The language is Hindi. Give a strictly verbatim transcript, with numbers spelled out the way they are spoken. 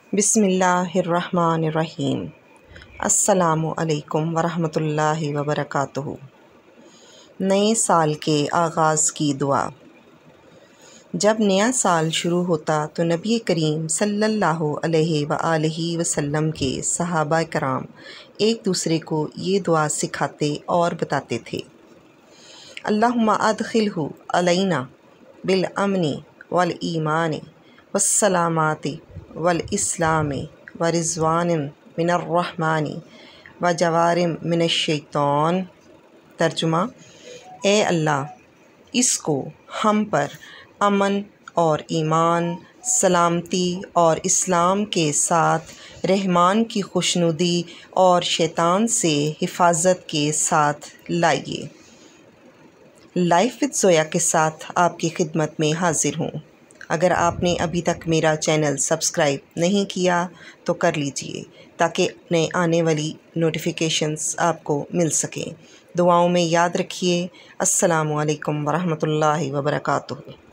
बिस्मिल्लाहिर्रहमानिर्रहीम। अस्सलामु अलैकुम वरहमतुल्लाहि वबरकातुहू। नए साल के आगाज़ की दुआ। जब नया साल शुरू होता तो नबी करीम सल्लल्लाहु अलैहि वआलिहि वसल्लम के सहाबा कराम एक दूसरे को ये दुआ सिखाते और बताते थे। अल्लाहुम्मा अदखिलहु अलैना बिल अमनी वल ईमानी वस्सलामाती वल इस्लामी व रिज़वानिम मिनर रहमानी व जवारिम मिनश्शैतान। तर्जुमा: ए अल्लाह, इसको हम पर अमन और ईमान, सलामती और इस्लाम के साथ रहमान की खुशनुदी और शैतान से हिफाजत के साथ लाइए। लाइफ विद ज़ोया के साथ आपकी खिदमत में हाजिर हूँ। अगर आपने अभी तक मेरा चैनल सब्सक्राइब नहीं किया तो कर लीजिए ताकि नए आने वाली नोटिफिकेशंस आपको मिल सकें। दुआओं में याद रखिए। अस्सलामु अलैकुम वरहमतुल्लाहि वबरकातुहू।